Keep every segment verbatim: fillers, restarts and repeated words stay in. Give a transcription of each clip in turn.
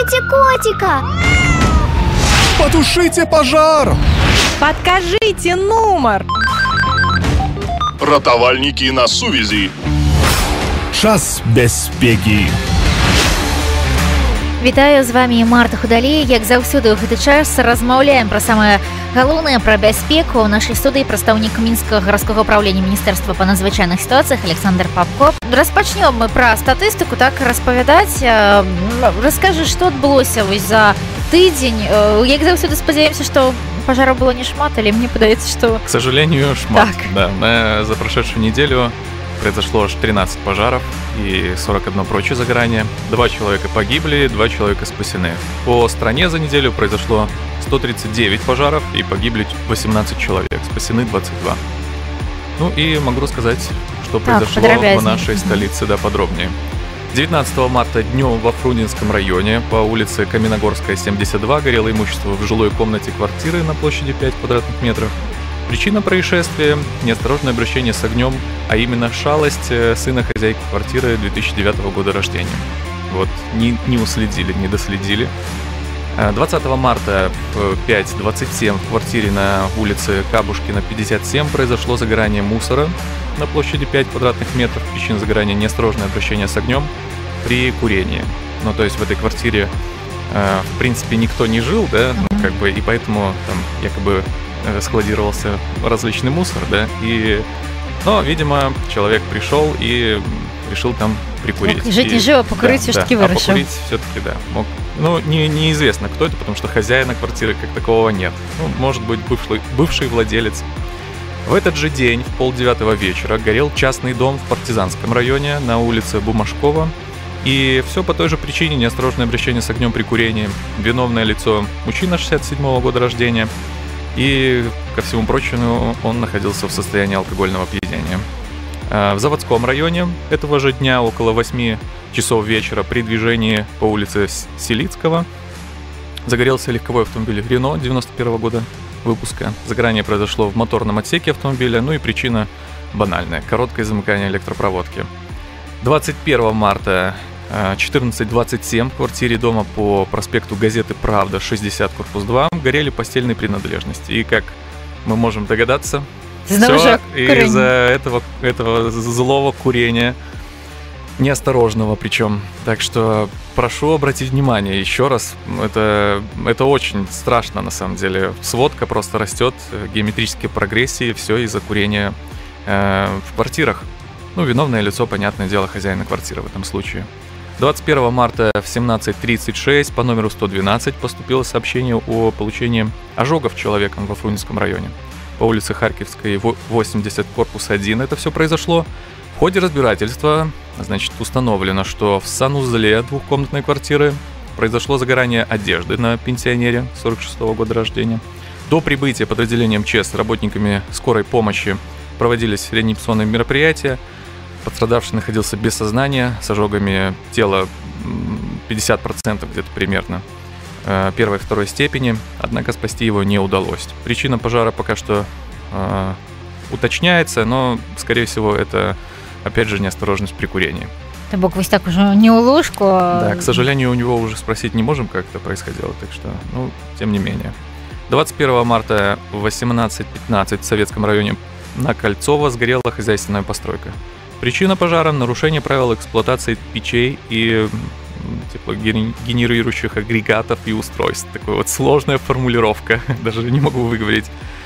Спасите котика! Потушите пожар! Подкажите номер! Ратавальнікі на сувязі. Час бяспекі. Вітаю, з вами Марта Худалей. Як заўсёды ў гэты час размаўляем пра самае галоўнае, пра бяспеку. У нашай студыі прадстаўнік мінскага гарадскога ўпраўлення Міністэрства па надзвычайных сітуацыях Александр Попко. Распачнём мы пра статыстыку, так распавядаць. Раскажы, што адбылося вось за тыдзень. Як заўсёды спадзяемся, што пожаров было не шмат, или мне подается, что... К сожалению, шмат. Так. Да, на, за прошедшую неделю произошло аж тринадцать пожаров и сорок одно прочее загорание. Два человека погибли, два человека спасены. По стране за неделю произошло сто тридцать девять пожаров и погибли восемнадцать человек, спасены двадцать два. Ну и могу рассказать, что произошло а, в нашей столице, да, подробнее. девятнадцатого марта днем во Фрунзенском районе по улице Каменогорская, семьдесят два горело имущество в жилой комнате квартиры на площади пять квадратных метров. Причина происшествия – неосторожное обращение с огнем, а именно шалость сына хозяйки квартиры две тысячи девятого года рождения. Вот, не, не уследили, не доследили. двадцатого марта в пять двадцать семь в квартире на улице Кабушкина, пятьдесят семь произошло загорание мусора на площади пять квадратных метров. Причина загорания – неосторожное обращение с огнем при курении. Ну, то есть в этой квартире, э, в принципе, никто не жил, да, ну, как бы, и поэтому там якобы складировался различный мусор, да, и, но, видимо, человек пришел и решил там прикурить. Мог жить не живо, покурить да, все-таки да, выручил. А покурить все-таки, да, мог. Ну, не, неизвестно, кто это, потому что хозяина квартиры как такового нет. Ну, может быть, бывший, бывший владелец. В этот же день, в полдевятого вечера, горел частный дом в Партизанском районе на улице Бумажкова. И все по той же причине: неосторожное обращение с огнем при курении. Виновное лицо – мужчина шестьдесят седьмого года рождения. И, ко всему прочему, он находился в состоянии алкогольного опьянения. В Заводском районе этого же дня, около восьми часов вечера, при движении по улице Селицкого загорелся легковой автомобиль Рено девяносто первого года выпуска. Загорание произошло в моторном отсеке автомобиля, ну и причина банальная – короткое замыкание электропроводки. двадцать первого марта четырнадцать двадцать семь в квартире дома по проспекту Газеты «Правда», шестьдесят, корпус два, горели постельные принадлежности. И, как мы можем догадаться, все из-за этого, этого злого курения, неосторожного причем. Так что прошу обратить внимание еще раз, это, это очень страшно на самом деле. Сводка просто растет, геометрические прогрессии, все из-за курения э, в квартирах. Ну, виновное лицо, понятное дело, хозяина квартиры в этом случае. двадцать первого марта в семнадцать тридцать шесть по номеру сто двенадцать поступило сообщение о получении ожогов человеком во Фрунзенском районе. По улице Харьковской, восемьдесят, корпус один это все произошло. В ходе разбирательства, значит, установлено, что в санузле двухкомнатной квартиры произошло загорание одежды на пенсионере сорок шестого года рождения. До прибытия подразделения МЧС работниками скорой помощи проводились реанимационные мероприятия. Пострадавший находился без сознания, с ожогами тела пятьдесят процентов где-то примерно первой и второй степени, однако спасти его не удалось. Причина пожара пока что э, уточняется, но, скорее всего, это, опять же, неосторожность при курении. Это бог вось так уже не у ложку. Да, к сожалению, у него уже спросить не можем, как это происходило, так что, ну, тем не менее. двадцать первого марта в восемнадцать пятнадцать в Советском районе на Кольцово сгорела хозяйственная постройка. Причина пожара – нарушение правил эксплуатации печей и теплогенерирующих агрегатов и устройств. Такая вот сложная формулировка, даже не могу выговорить.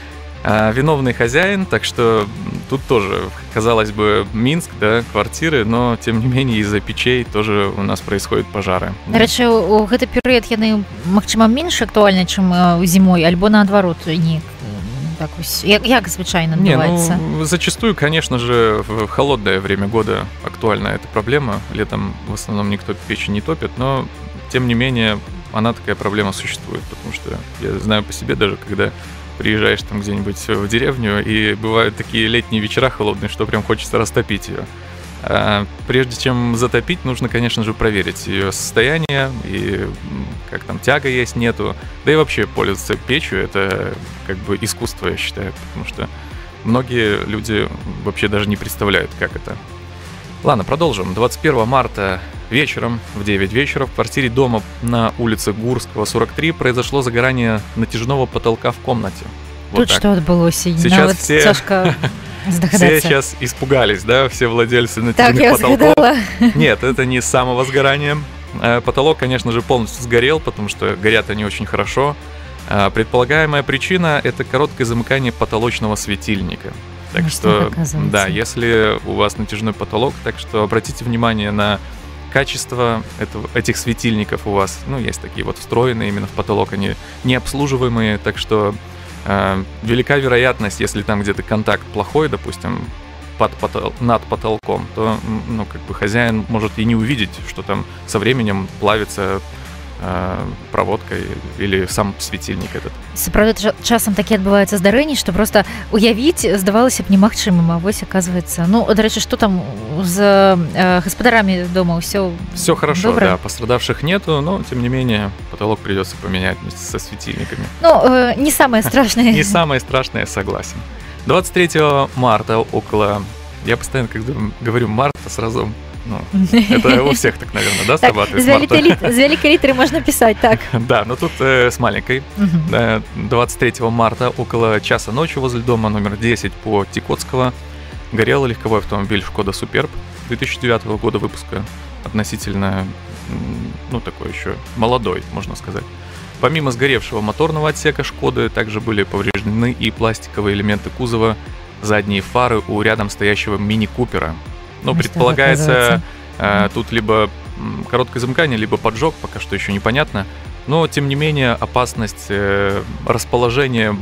А, виновный хозяин, так что тут тоже, казалось бы, Минск, да, квартиры, но тем не менее из-за печей тоже у нас происходят пожары. До речі, у гэты перыяд яны, магчыма, менш актуальны, чым зімой, альбо наадварот, не так ось, як, як звычайно адбываецца? Не, ну, зачастую, конечно же, в холодное время года актуальна эта проблема. Летом в основном никто печи не топит, но, тем не менее, она такая проблема существует, потому что я знаю по себе даже, когда приезжаешь там где-нибудь в деревню, и бывают такие летние вечера холодные, что прям хочется растопить ее. А прежде чем затопить, нужно, конечно же, проверить ее состояние и как там тяга есть, нету. Да и вообще пользоваться печью — это как бы искусство, я считаю, потому что многие люди вообще даже не представляют, как это. Ладно, продолжим. двадцать первого марта вечером в девять вечера в квартире дома на улице Гурского, сорок три произошло загорание натяжного потолка в комнате. Вот Тут так. что отбылось? Сейчас все... Сашка Все сейчас испугались, да, все владельцы натяжных так, я потолков. Сгадала. Нет, это не самовозгорание. Потолок, конечно же, полностью сгорел, потому что горят они очень хорошо. Предполагаемая причина — это короткое замыкание потолочного светильника. Так ну, что, что да, если у вас натяжной потолок, так что обратите внимание на качество этого, этих светильников у вас. Ну, есть такие вот встроенные именно в потолок, они необслуживаемые, так что э, велика вероятность, если там где-то контакт плохой, допустим, под потол- над потолком, то, ну, как бы хозяин может и не увидеть, что там со временем плавится э, проводка или сам светильник этот. Сапраўды часам такі адбываюцца здарэнні, што проста уявіць здавалася б немагчымым, а вось аказваецца. Ну, дарэчы, што там з э, гаспадарамі дома ўсё Все хорошо, добра? Да, пострадавших нету, но тем не менее потолок придется поменять вместе со светильниками. Ну, э, не самое страшное. Не самое страшное, согласен. двадцать третьего марта около... Я постоянно, когда говорю марта, сразу... Ну, это у всех так, наверное, да, срабатывает? С великой литры можно писать, так. Да, но тут э, с маленькой. Э, двадцать третьего марта около часа ночи возле дома номер десять по Тикотского горел легковой автомобиль Шкода Суперб две тысячи девятого года выпуска. Относительно, ну, такой еще молодой, можно сказать. Помимо сгоревшего моторного отсека Шкоды, также были повреждены и пластиковые элементы кузова, задние фары у рядом стоящего мини-купера. Но предполагается, э, тут либо короткое замыкание, либо поджог, пока что еще непонятно. Но, тем не менее, опасность э, расположения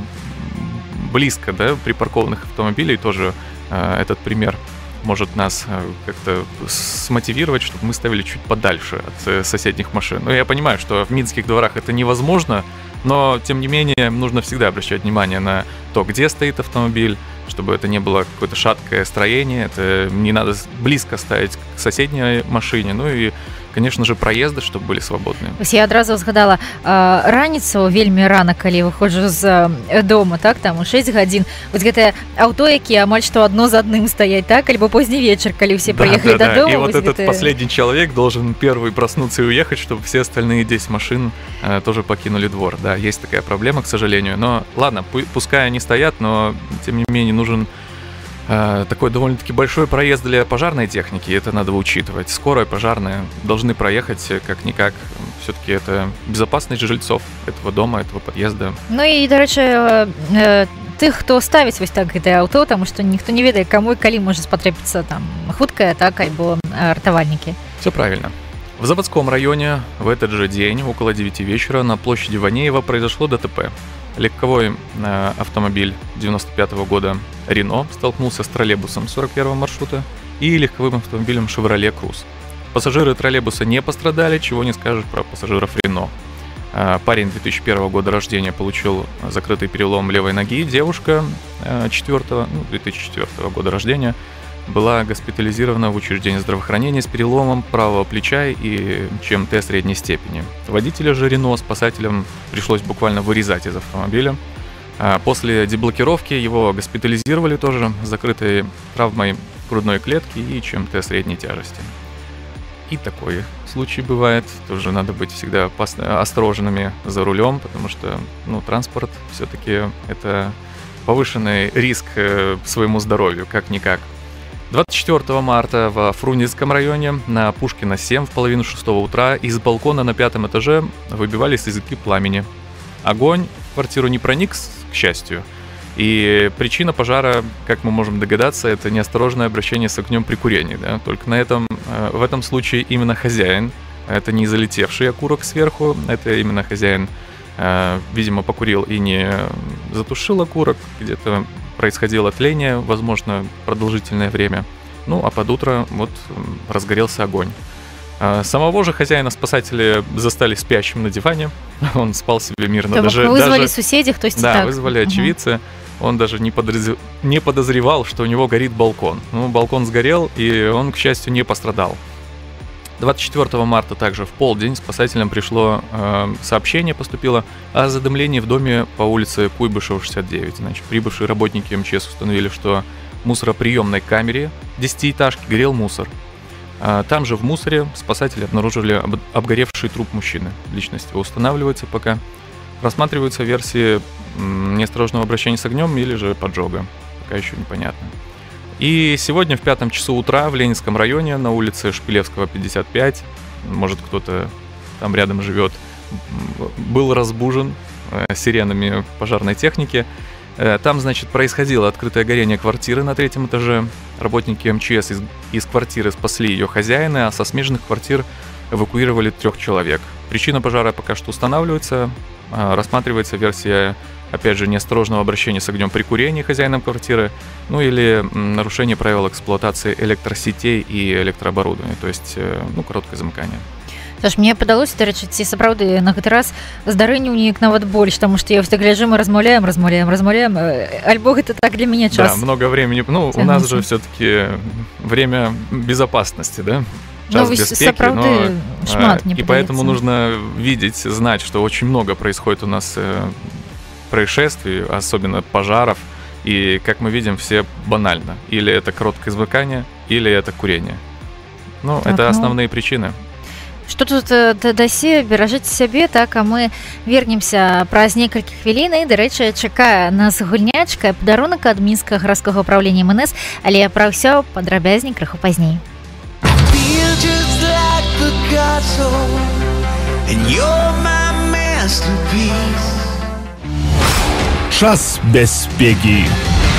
близко, да, припаркованных автомобилей, тоже э, этот пример может нас э, как-то смотивировать, чтобы мы ставили чуть подальше от э, соседних машин. Ну, я понимаю, что в минских дворах это невозможно, но, тем не менее, нужно всегда обращать внимание на то, где стоит автомобиль, чтобы это не было какое-то шаткое строение, это не надо близко ставить к соседней машине, ну и, конечно же, проезды, чтобы были свободны. Я адразу згадала э, раніцу вельмі рана, калі выходжу з э, дома, так, там у шэсць гадзін. Вось гэтае аўто, якія амаль што адно за адным стаяць, так, альбо позні вечар, калі все да, приехали да, до да. дома. И вот этот гэтые... последний человек должен первый проснуться и уехать, чтобы все остальные десять машин э, тоже покинули двор. Да, есть такая проблема, к сожалению. Но ладно, пускай они стоят, но тем не менее нужен э, такой довольно-таки большой проезд для пожарной техники. Это надо учитывать. Скорая, пожарная должны проехать как-никак. Все-таки это безопасность жильцов этого дома, этого подъезда. Ну и, дарэчы, э, тых, хто ставіць вось так гэтае аўто, таму што ніхто не ведае, каму і калі можа спатрэбіцца там хуткая, так, альбо ратавальнікі. Все правильно. В заводском районе в этот же день, около девяти вечера, на площади Ванеева произошло ДТП. Легковой э, автомобиль девяносто пятого года «Рено» столкнулся с троллейбусом сорок первого маршрута и легковым автомобилем «Шевроле Круз». Пассажиры троллейбуса не пострадали, чего не скажешь про пассажиров «Рено». Э, парень две тысячи первого года рождения получил закрытый перелом левой ноги. Девушка э, четвёртого, ну, две тысячи четвёртого года рождения была госпитализирована в учреждении здравоохранения с переломом правого плеча и ЧМТ средней степени. Водителя же «Рено» спасателям пришлось буквально вырезать из автомобиля. После деблокировки его госпитализировали тоже с закрытой травмой грудной клетки и ЧМТ средней тяжести. И такой случай бывает. Тоже надо быть всегда осторожными за рулем, потому что, ну, транспорт все-таки это повышенный риск своему здоровью, как-никак. двадцать четвёртого марта во Фрунзенском районе на Пушкина семь в половину шестого утра из балкона на пятом этаже выбивались языки пламени. Огонь в квартиру не проник, к счастью, и причина пожара, как мы можем догадаться, это неосторожное обращение с огнем при курении. Да? Только на этом, в этом случае именно хозяин, это не залетевший окурок сверху, это именно хозяин, видимо, покурил и не затушил окурок, где-то происходило тление, возможно, продолжительное время. Ну, а под утро вот разгорелся огонь. Самого же хозяина спасатели застали спящим на диване. Он спал себе мирно. То даже, вызвали даже, соседей, кто есть да, так. вызвали очевидцы. Угу. Он даже не, подоз... не подозревал, что у него горит балкон. Ну, балкон сгорел, и он, к счастью, не пострадал. двадцать четвёртого марта также в полдень спасателям пришло э, сообщение, поступило о задымлении в доме по улице Куйбышева, шестьдесят девять. Значит, прибывшие работники МЧС установили, что в мусороприемной камере десятиэтажки горел мусор. Там же в мусоре спасатели обнаружили обгоревший труп мужчины. Личность его устанавливается пока. Рассматриваются версии неосторожного обращения с огнем или же поджога. Пока еще непонятно. И сегодня в пятом часу утра в Ленинском районе на улице Шпилевского, пятьдесят пять, может кто-то там рядом живет, был разбужен сиренами пожарной техники. Там, значит, происходило открытое горение квартиры на третьем этаже. Работники эм че эс из, из квартиры спасли ее хозяина, а со смежных квартир эвакуировали трех человек. Причина пожара пока что устанавливается. Рассматривается версия, опять же, неосторожного обращения с огнем при курении хозяином квартиры, ну или нарушение правил эксплуатации электросетей и электрооборудования, то есть, ну, короткое замыкание. Саш, мне падалося, дарэчы, ці сапраўды на гэты раз здарэнне ў неяк нават больш, таму што я вось так гляджу, мы размаўляем, размаўляем, размаўляем, альбо гэта так для мяне час. Да, много времени. Ну, тянуться. У нас же все-таки время безопасности, да? Час ну, беспеки, но шмат, и поэтому нужно видеть, знать, что очень много происходит у нас происшествий, особенно пожаров, и, как мы видим, все банально. Или это короткое замыкание, или это курение. Ну, так, это ну... основные причины. Што тут дасе, беражыце сябе, так, а мы вернемся праз некалькі хвілін, і, дарэчы, чакае нас гульнячка, падарунак ад мінскага гарадскога ўпраўлення эм эн эс, але пра ўсё падрабязней крыху пазней. Час бяспекі.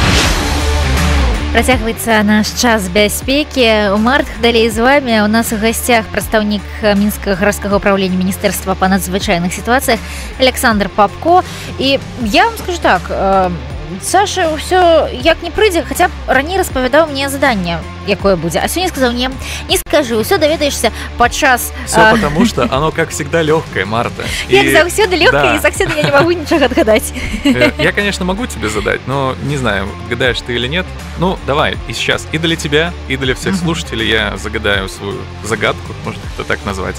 Працягваецца наш час бяспекі. Март далей з вами. У нас у гасцях прадстаўнік мінскага гарадскага ўпраўлення міністэрства па надзвычайных сітуацыях Александр Папко. І я вам скажу так, Саша ўсё як не прыйдзе, хаця б раней распавядаў мне заданне, якое будзе. А сёння сказаў мне: не скажу, ўсё даведаешься падчас. Все потому что оно, как всегда, легкое, Марта. Як заўсёды лёгкае, і заўсёды я не могу ничего отгадать. Я, конечно, могу тебе задать, но не знаю, отгадаешь ты или нет. Ну, давай, и сейчас и для тебя, и для всех слушателей я загадаю свою загадку, можно это так назвать,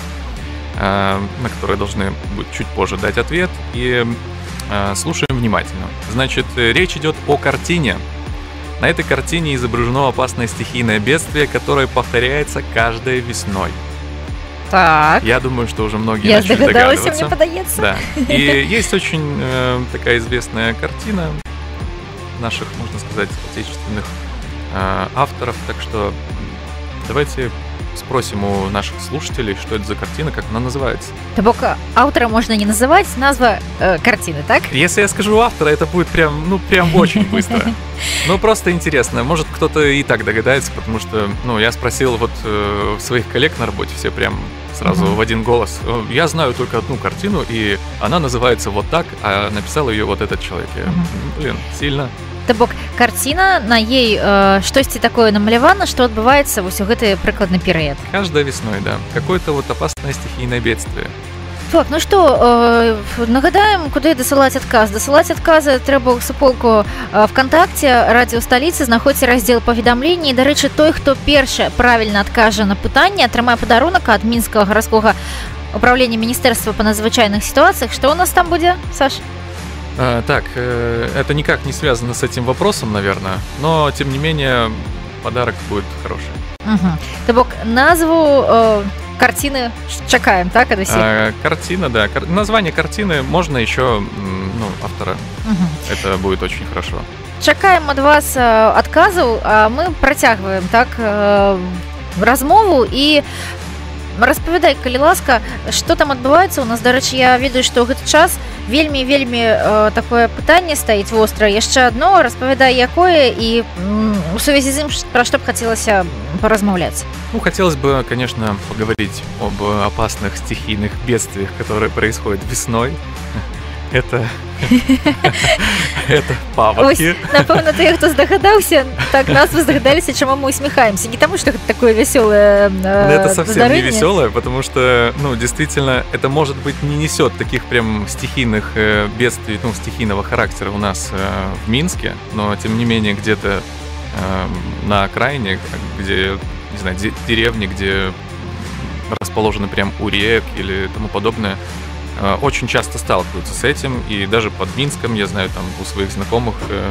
на которую должны будут чуть позже дать ответ. И слушаем внимательно. Значит, речь идет о картине. На этой картине изображено опасное стихийное бедствие, которое повторяется каждой весной. Так. Я думаю, что уже многие Я начали догадалась, догадываться. мне подается. Да. И есть очень э, такая известная картина наших, можно сказать, отечественных э, авторов. Так что давайте спросим у наших слушателей, что это за картина, как она называется. То бок автора можно не называть, назва э, картины, так? Если я скажу автора, это будет прям, ну, прям очень быстро. Ну, просто интересно. Может, кто-то и так догадается, потому что, ну, я спросил вот э, своих коллег на работе, все прям сразу uh-huh. в один голос. Я знаю только одну картину, и она называется вот так, а написал ее вот этот человек. Я, uh-huh. Блин, сильно. То бок карціна, на ей э, штосьці такое намалявана, што адбываецца вось у гэты прыкладны перыяд. Каждой весной, да. Какое-то вот опасное стихийное бедствие. Так, ну што, э, нагадаем, куды дасылаць адказ. Дасылаць адказы трэба ў суполку э, ВКонтакте, радыё сталіцы, знаходзьце раздзел паведамленні. Дарэчы, той, хто першы правільна адкажа на пытанне, атрымае падарунак ад мінскага гарадскога ўпраўлення міністэрства па надзвычайных сітуацыях. Што у нас там будзе, Саш? А, так, э, это никак не связано с этим вопросом, наверное, но, тем не менее, подарок будет хороший. Угу. То бок назву э, картины чакаем, так, ад усіх? А, картина, да. Кар- название картины можно еще, ну, автора. Угу. Это будет очень хорошо. Чакаем ад вас э, адказаў, а мы працягваем, так, э, размову і распавядай, калі ласка, што там адбываецца у нас. Дарэчы, я ведаю, што ў гэты час вельмі вельмі э, такое пытанне стаіць востра. Яшчэ адно, распавядай, якое, і м, у сувязі з ім пра што б хацелася паразмаўляць. Ну, хотелось бы, конечно, поговорить об опасных стихийных бедствиях, которые происходят весной. Это... Это паводки. Напэўна, тыя, хто здагадаўся, так нас вы здагадаліся, чаму мы усміхаемся. Не тому, что это такое веселое э, это совсем не веселое, потому что, ну, действительно, это, может быть, не несет таких прям стихийных э, бедствий, ну, стихийного характера у нас э, в Минске, но, тем не менее, где-то э, на окраине, где, не знаю, де- деревни, где расположены прям у рек или тому подобное, очень часто сталкиваются с этим, и даже под Минском, я знаю, там у своих знакомых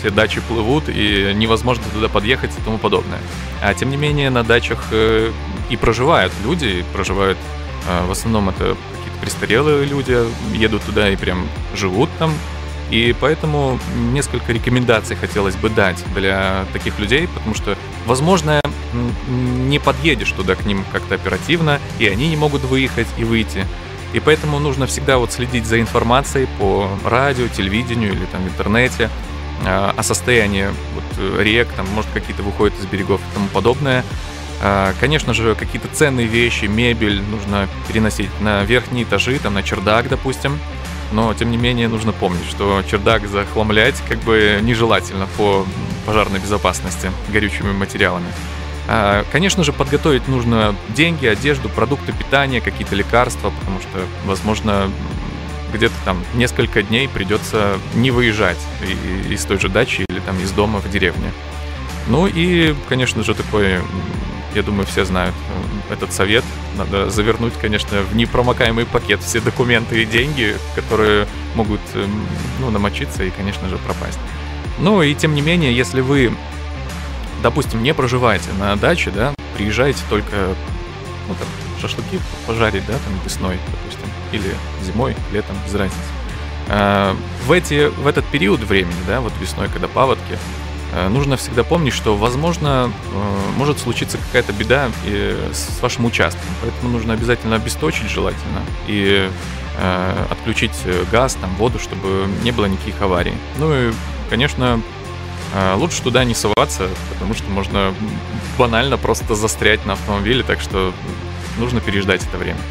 все дачи плывут, и невозможно туда подъехать и тому подобное. А тем не менее на дачах э, и проживают люди, и проживают э, в основном это какие-то престарелые люди, едут туда и прям живут там. И поэтому несколько рекомендаций хотелось бы дать для таких людей, потому что, возможно, не подъедешь туда к ним как-то оперативно, и они не могут выехать и выйти. И поэтому нужно всегда вот следить за информацией по радио, телевидению или там в интернете э, о состоянии вот, рек, там, может, какие-то выходят из берегов и тому подобное. Э, конечно же, какие-то ценные вещи, мебель нужно переносить на верхние этажи, там, на чердак, допустим. Но, тем не менее, нужно помнить, что чердак захламлять как бы нежелательно по пожарной безопасности горючими материалами. Конечно же, подготовить нужно деньги, одежду, продукты питания, какие-то лекарства, потому что, возможно, где-то там несколько дней придется не выезжать из той же дачи или там из дома в деревне. Ну и, конечно же, такой, я думаю, все знают этот совет. Надо завернуть, конечно, в непромокаемый пакет все документы и деньги, которые могут, ну, намочиться и, конечно же, пропасть. Ну и, тем не менее, если вы, допустим, не проживаете на даче, да, приезжаете только, ну, там, шашлыки пожарить, да, там, весной, допустим, или зимой, летом, без разницы. А, в, эти, в этот период времени, да, вот весной, когда паводки, нужно всегда помнить, что, возможно, может случиться какая-то беда с вашим участком, поэтому нужно обязательно обесточить желательно и отключить газ, там, воду, чтобы не было никаких аварий. Ну и, конечно, лучше туда не соваться, потому что можно банально просто застрять на автомобиле, так что нужно переждать это время.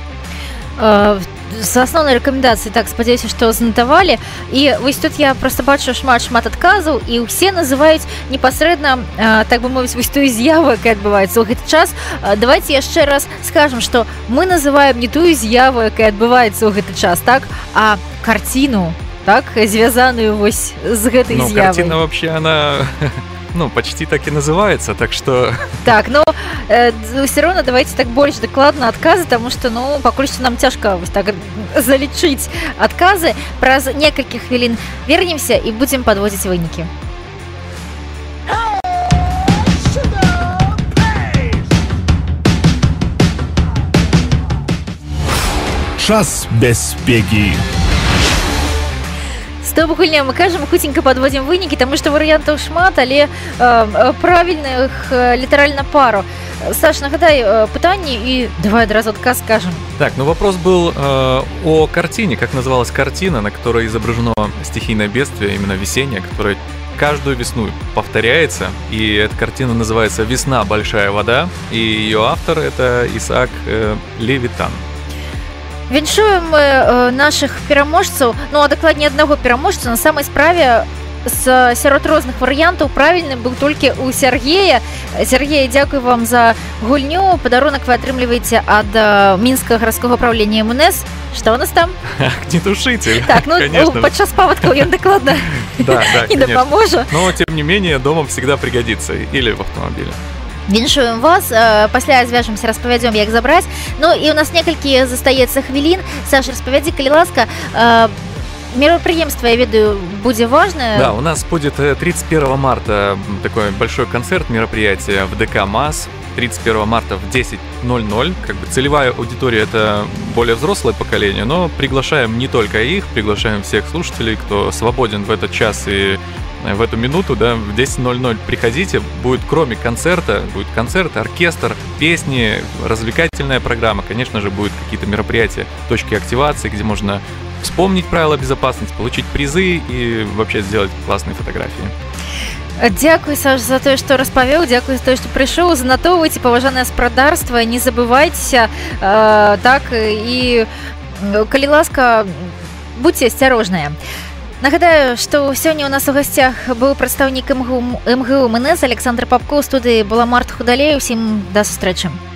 З асноўнай рэкамендацыі, так, спадзяюся, што занатавалі. І вось тут я проста бачу шмат-шмат адказаў, і ўсе называюць непасрэдна, так бы мовіць, вось тую з'яву, якая адбываецца ў гэты час. Давайте яшчэ раз скажам, што мы называем не тую з'яву, якая адбываецца ў гэты час, так, а карціну, так, звязаную вось з гэтай ну, з'явай. Картина вообще, она... Ну, почти так и называется, так что... Так, ну, э, все равно давайте так больше докладно отказы, потому что, ну, пакуль что нам тяжко вот так залечить отказы. Праз некалькіх хвілін вернемся и будем подводить выники. Час бяспекі. Стоп, гульня, мы кажам, хутенька подводим вынікі, таму што варыянтаў шмат, але э, правільных э, літаральна пару. Саш, нагадай э, пытанне и давай одразу отказ скажем. Так, ну вопрос был э, о картине, как называлась картина, на которой изображено стихийное бедствие, именно весеннее, которое каждую весну повторяется, и эта картина называется «Весна. Большая вода», и ее автор — это Исаак э, Левитан. Віншуем мы э, наших пераможцаў, ну а дакладней аднаго пераможцу. На самай справе з сярод розных варыянтаў правільным быў толькі у Сергея. Сергей, дзякую вам за гульню. Падарунак вы атрымліваеце ад э, Мінскага гарадскога ўпраўлення эм эн эс. Што у нас там? Огнетушитель. Так, ну падчас паводкаў ён дакладна не дапаможа. Но тем не менее дома всегда пригодится или в автомобиле. Віншуем вас, пасля звяжемся, распавядзём, як забраць. Ну і у нас некалькі застаецца хвілін. Саша, распавядзі, калі ласка, мерапрыемства, я ведаю, будзе важное. Да, у нас будет тридцать первого марта такой большой концерт, мероприятие в ДК МАЗ. тридцать первого марта в десять ноль ноль. Как бы целевая аудитория — это более взрослое поколение, но приглашаем не только их, приглашаем всех слушателей, кто свободен в этот час и в эту минуту, да, в десять ноль ноль приходите. Будет, кроме концерта, будет концерт, оркестр, песни, развлекательная программа. Конечно же, будут какие-то мероприятия, точки активации, где можно вспомнить правила безопасности, получить призы и вообще сделать классные фотографии. Дзякуй, Саш, за тое, што распавёў, дзякуй за тое, што прыйшоў. Занатоўвайце, паважанае спрадарства, не забывайцеся, э, так, і калі ласка, будьце асцярожныя. Нагадаю, што сёння ў нас у гасцях быў прадстаўнік эм гэ у эм эн эс Александр Папко. У студыі была Марта Худалей. Усім да сустрэчы.